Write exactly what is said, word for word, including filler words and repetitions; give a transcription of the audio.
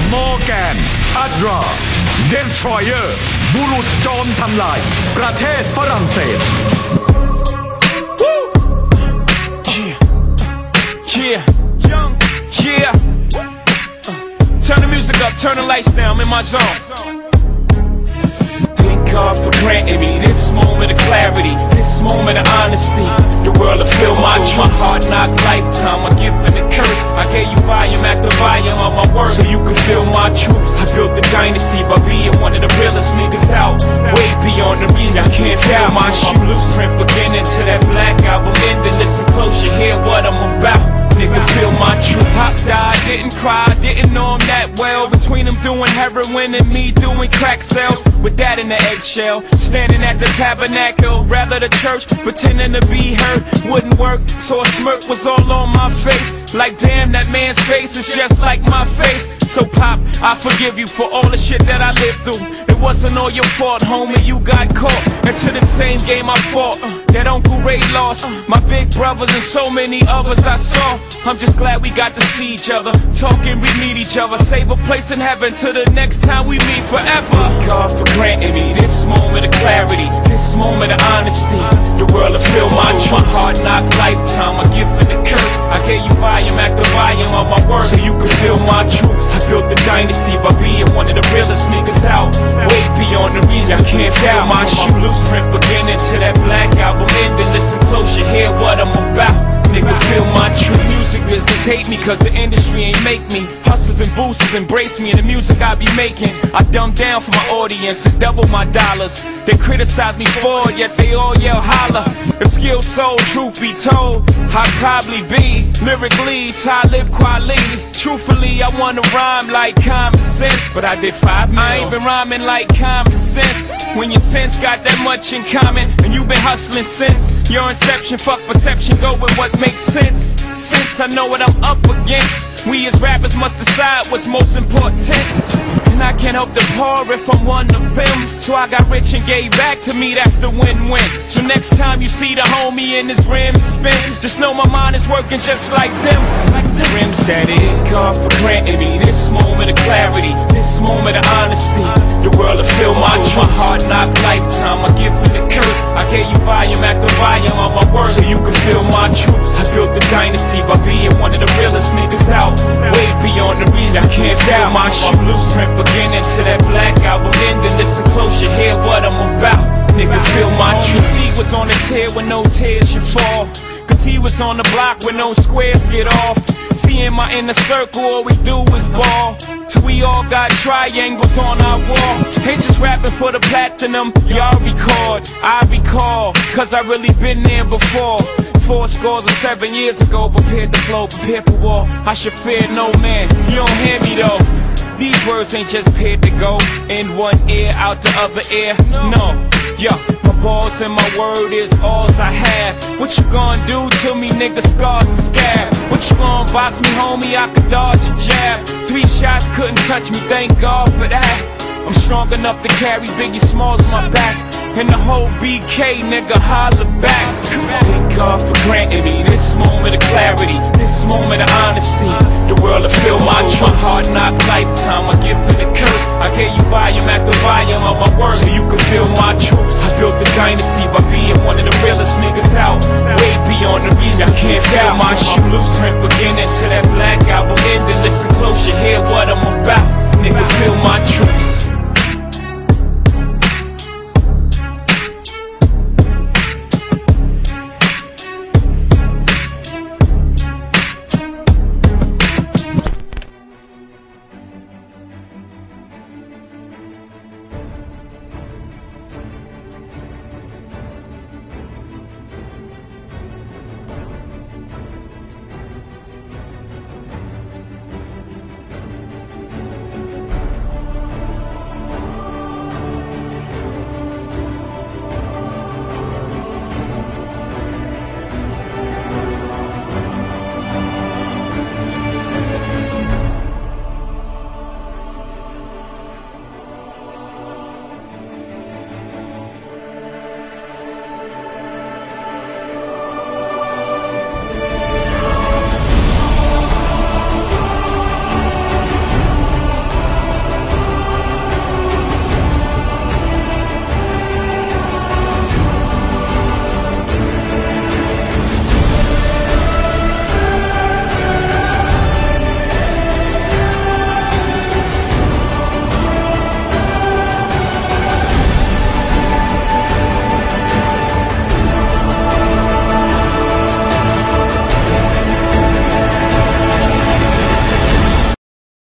มอร์แกนอัดราเดสทรอยเออร์บุรุษจอมทำลายประเทศฝรั่งเศส Yeah, young, yeah. Uh, turn the music up, turn the lights down, I'm in my zone. Thank God for granting me this moment of clarity, this moment of honesty. The world will feel my truth. My hard knock lifetime, my gift and the curse. I gave you volume after volume of my words, so you could feel my truth. I built the dynasty by being one of the realest niggas out, way beyond the reason I can't feel my shoe. Blueprint beginning to that black album ending. Listen close, you hear what I'm about. Nigga, feel my truth. Pop died, didn't cry, didn't know him that well. Between him doing heroin and me doing crack sales, with that in the eggshell, standing at the tabernacle, rather the church, pretending to be hurt, wouldn't work, so a smirk was all on my face. Like damn, that man's face is just like my face. So Pop, I forgive you for all the shit that I lived through. It wasn't all your fault, homie, you got caught into the same game I fought, uh, that Uncle Ray lost, uh, my big brothers and so many others I saw. I'm just glad we got to see each other, talk and we meet each other, save a place in heaven till the next time we meet forever. Thank God for granting me this moment of clarity, this moment of honesty. The world will feel my truth. My hard knock lifetime, my gift and the curse. I gave you volume after volume of my words, so you could feel my truth. I built the dynasty by being one of the realest niggas out, way beyond the reason I can't feel my shoe. Blueprint beginning to that black album ending. Listen close, you hear what I'm about. Nigga, feel my true music business hate me cause the industry ain't make me. Hustlers and boosters embrace me and the music I be making. I dumb down for my audience and double my dollars. They criticize me for it, yet they all yell holla. If skill sold, truth be told, I'd probably be lyrically Talib Kweli. Truthfully, I wanna rhyme like common sense, but I did five mil. I ain't been rhyming like common sense. When your sense got that much in common, and you been hustling since your inception, fuck perception, go with what makes sense. Since I know what I'm up against, we as rappers must decide what's most important. And I can't help to pour if I'm one of them. So I got rich and gave back to me, that's the win-win. So next time you see the homie in his rims spin, just know my mind is working just like them. Like the rims that is. God for granting me this moment of clarity, this moment of honesty. The world will feel my truth. My hard knock lifetime, my gift and the curse. I gave you volume after volume of my words, so you could feel my truth. I built the dynasty by being one of the realest niggas out, way beyond the reason I can't feel my shoe. Blueprint beginning to that black album ending. Listen close, you hear what I'm about. Nigga, feel my truth. He was on the tear when no tears should fall, cause he was on the block when no squares get off. See, in my inner circle, all we do is ball, till we all got triangles on our wall. Ain't just rapping for the platinum, y'all record, I recall, cause I really been there before. Four scores or seven years ago, prepared to flow, prepared for war. I should fear no man, you don't hear me though. These words ain't just paired to go in one ear, out the other ear, no. Yo, my balls and my word is alls I have. What you gonna do to me, nigga, scars and scab? What you gonna box me, homie, I could dodge a jab. Three shots couldn't touch me, thank God for that. I'm strong enough to carry Biggie Smalls on my back, and the whole B K, nigga, holla back. Thank God for granting me this moment of clarity, this moment of honesty. The world will feel my truth. My hard knock lifetime, my gift and the curse. I gave you volume after volume of my words, so you could feel my truth. I built the dynasty by being one of the realest niggas out, way beyond the reason I can't feel my shoe. Blueprint beginning to that black album ending. Listen close, you hear what